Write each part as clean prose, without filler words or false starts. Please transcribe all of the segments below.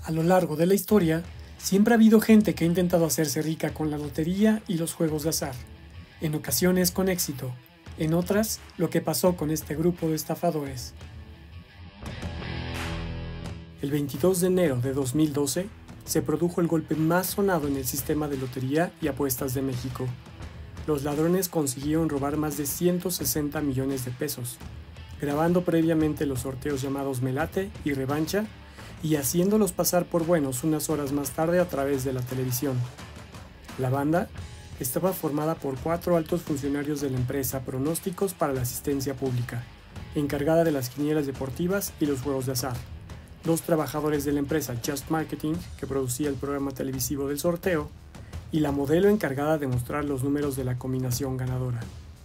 A lo largo de la historia, siempre ha habido gente que ha intentado hacerse rica con la lotería y los juegos de azar, en ocasiones con éxito, en otras lo que pasó con este grupo de estafadores. El 22 de enero de 2012 se produjo el golpe más sonado en el sistema de lotería y apuestas de México. Los ladrones consiguieron robar más de 160 millones de pesos, grabando previamente los sorteos llamados Melate y Revancha y haciéndolos pasar por buenos unas horas más tarde a través de la televisión. La banda estaba formada por 4 altos funcionarios de la empresa Pronósticos para la Asistencia Pública, encargada de las quinielas deportivas y los juegos de azar, 2 trabajadores de la empresa Just Marketing, que producía el programa televisivo del sorteo, y la modelo encargada de mostrar los números de la combinación ganadora.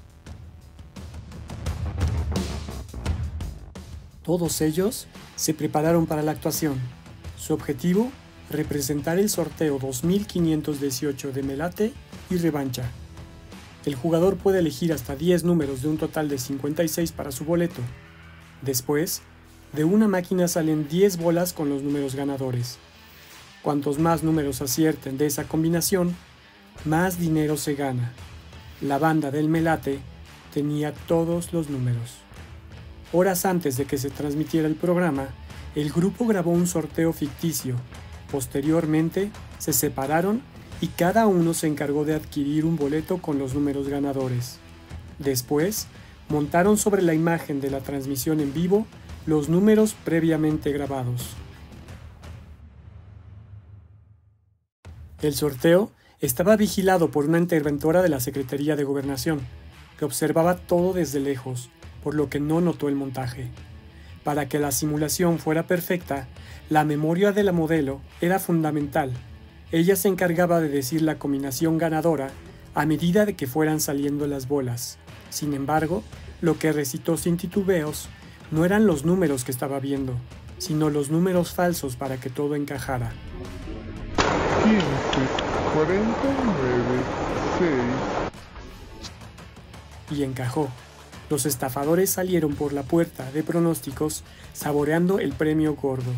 Todos ellos se prepararon para la actuación. Su objetivo, representar el sorteo 2518 de Melate y Revancha. El jugador puede elegir hasta 10 números de un total de 56 para su boleto. Después, de una máquina salen 10 bolas con los números ganadores. Cuantos más números acierten de esa combinación, más dinero se gana. La banda del Melate tenía todos los números. Horas antes de que se transmitiera el programa, el grupo grabó un sorteo ficticio. Posteriormente, se separaron y cada uno se encargó de adquirir un boleto con los números ganadores. Después, montaron sobre la imagen de la transmisión en vivo los números previamente grabados. El sorteo estaba vigilado por una interventora de la Secretaría de Gobernación, que observaba todo desde lejos, por lo que no notó el montaje. Para que la simulación fuera perfecta, la memoria de la modelo era fundamental. Ella se encargaba de decir la combinación ganadora a medida de que fueran saliendo las bolas. Sin embargo, lo que recitó sin titubeos no eran los números que estaba viendo, sino los números falsos para que todo encajara. 15, 49, 6. Y encajó. Los estafadores salieron por la puerta de Pronósticos saboreando el premio gordo.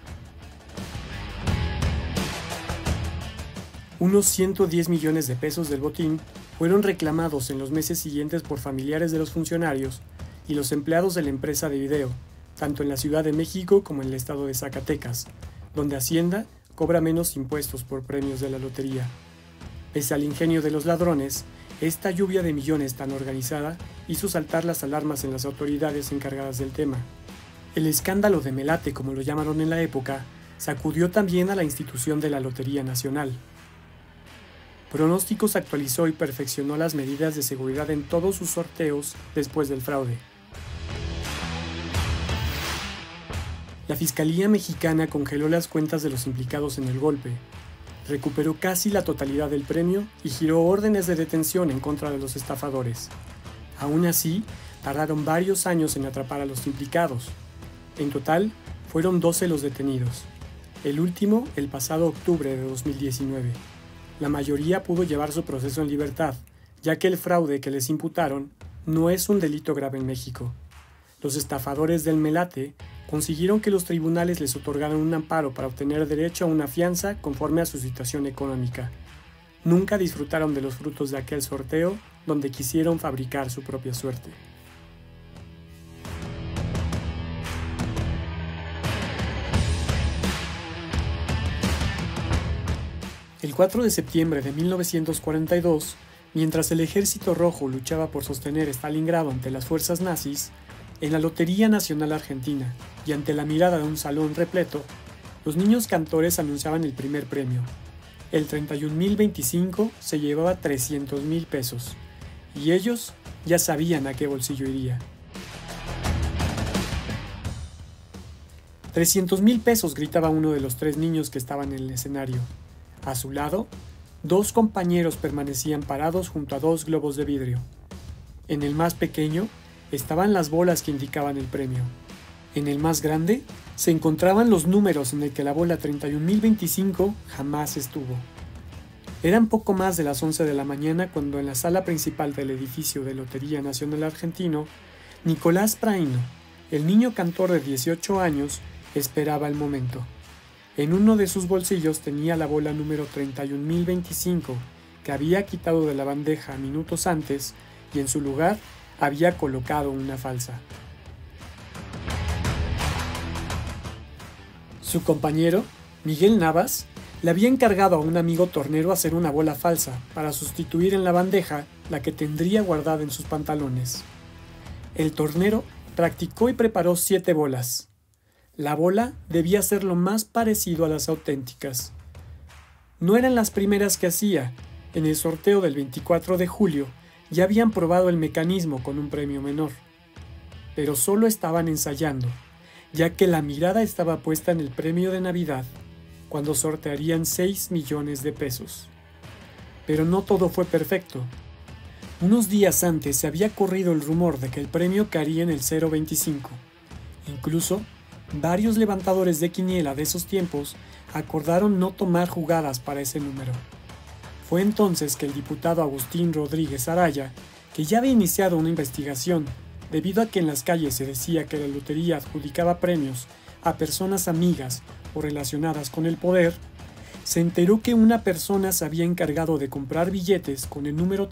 Unos 110 millones de pesos del botín fueron reclamados en los meses siguientes por familiares de los funcionarios y los empleados de la empresa de video, tanto en la Ciudad de México como en el estado de Zacatecas, donde Hacienda cobra menos impuestos por premios de la lotería. Pese al ingenio de los ladrones, esta lluvia de millones tan organizada hizo saltar las alarmas en las autoridades encargadas del tema. El escándalo de Melate, como lo llamaron en la época, sacudió también a la institución de la Lotería Nacional. Pronósticos actualizó y perfeccionó las medidas de seguridad en todos sus sorteos después del fraude. La Fiscalía Mexicana congeló las cuentas de los implicados en el golpe, recuperó casi la totalidad del premio y giró órdenes de detención en contra de los estafadores. Aún así, tardaron varios años en atrapar a los implicados. En total, fueron 12 los detenidos. El último, el pasado octubre de 2019. La mayoría pudo llevar su proceso en libertad, ya que el fraude que les imputaron no es un delito grave en México. Los estafadores del Melate consiguieron que los tribunales les otorgaran un amparo para obtener derecho a una fianza conforme a su situación económica. Nunca disfrutaron de los frutos de aquel sorteo donde quisieron fabricar su propia suerte. El 4 de septiembre de 1942, mientras el Ejército Rojo luchaba por sostener Stalingrado ante las fuerzas nazis, en la Lotería Nacional Argentina y ante la mirada de un salón repleto, los niños cantores anunciaban el primer premio. El 31.025 se llevaba 300,000 pesos, y ellos ya sabían a qué bolsillo iría. 300,000 pesos, gritaba uno de los 3 niños que estaban en el escenario. A su lado, 2 compañeros permanecían parados junto a 2 globos de vidrio. En el más pequeño estaban las bolas que indicaban el premio. En el más grande se encontraban los números en el que la bola 31.025 jamás estuvo. Eran poco más de las 11 de la mañana cuando en la sala principal del edificio de Lotería Nacional Argentino, Nicolás Praino, el niño cantor de 18 años, esperaba el momento. En uno de sus bolsillos tenía la bola número 31.025 que había quitado de la bandeja minutos antes y en su lugar había colocado una falsa. Su compañero, Miguel Navas, le había encargado a un amigo tornero hacer una bola falsa para sustituir en la bandeja la que tendría guardada en sus pantalones. El tornero practicó y preparó 7 bolas. La bola debía ser lo más parecido a las auténticas. No eran las primeras que hacía. En el sorteo del 24 de julio ya habían probado el mecanismo con un premio menor. Pero solo estaban ensayando, ya que la mirada estaba puesta en el premio de Navidad, cuando sortearían 6 millones de pesos. Pero no todo fue perfecto. Unos días antes se había corrido el rumor de que el premio caería en el 0.25. Incluso, varios levantadores de quiniela de esos tiempos acordaron no tomar jugadas para ese número. Fue entonces que el diputado Agustín Rodríguez Araya, que ya había iniciado una investigación, debido a que en las calles se decía que la lotería adjudicaba premios a personas amigas o relacionadas con el poder, se enteró que una persona se había encargado de comprar billetes con el número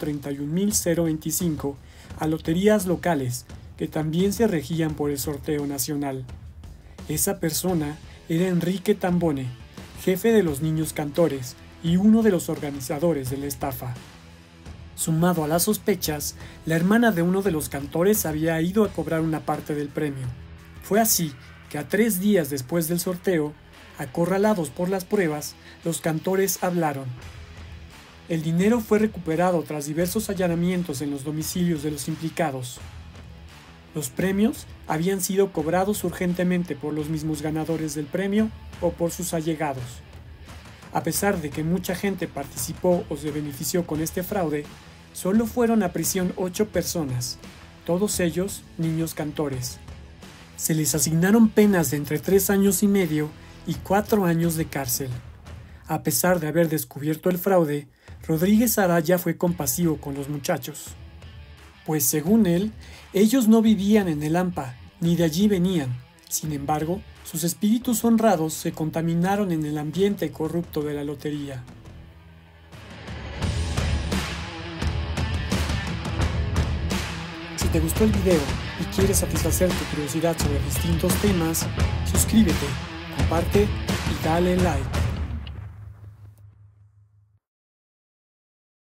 31.025 a loterías locales que también se regían por el sorteo nacional. Esa persona era Enrique Tambone, jefe de los Niños Cantores y uno de los organizadores de la estafa. Sumado a las sospechas, la hermana de uno de los cantores había ido a cobrar una parte del premio. Fue así que a 3 días después del sorteo, acorralados por las pruebas, los cantores hablaron. El dinero fue recuperado tras diversos allanamientos en los domicilios de los implicados. Los premios habían sido cobrados urgentemente por los mismos ganadores del premio o por sus allegados. A pesar de que mucha gente participó o se benefició con este fraude, solo fueron a prisión 8 personas, todos ellos niños cantores. Se les asignaron penas de entre 3 años y medio y 4 años de cárcel. A pesar de haber descubierto el fraude, Rodríguez Araya fue compasivo con los muchachos. Pues según él, ellos no vivían en el AMPA, ni de allí venían. Sin embargo, sus espíritus honrados se contaminaron en el ambiente corrupto de la lotería. Si te gustó el video y quieres satisfacer tu curiosidad sobre distintos temas, suscríbete, comparte y dale like.